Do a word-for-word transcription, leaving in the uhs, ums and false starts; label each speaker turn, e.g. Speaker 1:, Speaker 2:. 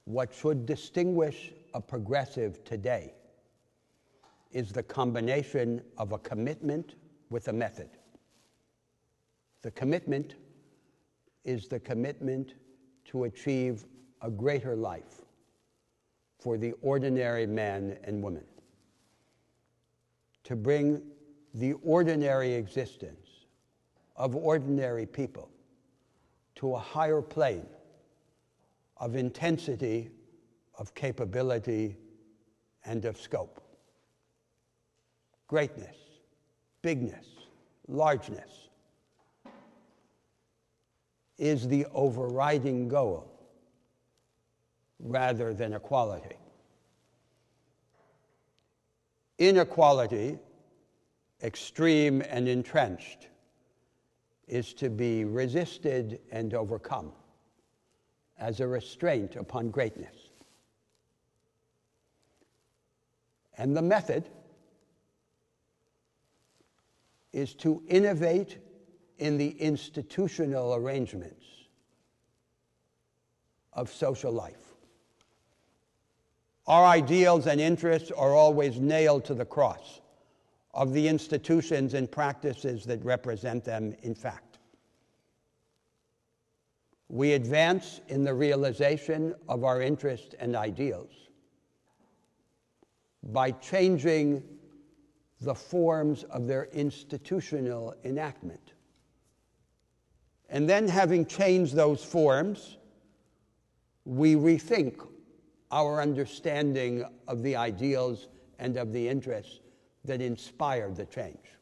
Speaker 1: What should distinguish a progressive today is the combination of a commitment with a method. The commitment is the commitment to achieve a greater life for the ordinary man and woman, to bring the ordinary existence of ordinary people to a higher plane of intensity, of capability, and of scope. Greatness, bigness, largeness is the overriding goal rather than equality. Inequality, extreme and entrenched, is to be resisted and overcome as a restraint upon greatness. And the method is to innovate in the institutional arrangements of social life. Our ideals and interests are always nailed to the cross of the institutions and practices that represent them in fact. We advance in the realization of our interests and ideals by changing the forms of their institutional enactment. And then, having changed those forms, we rethink our understanding of the ideals and of the interests that inspired the change.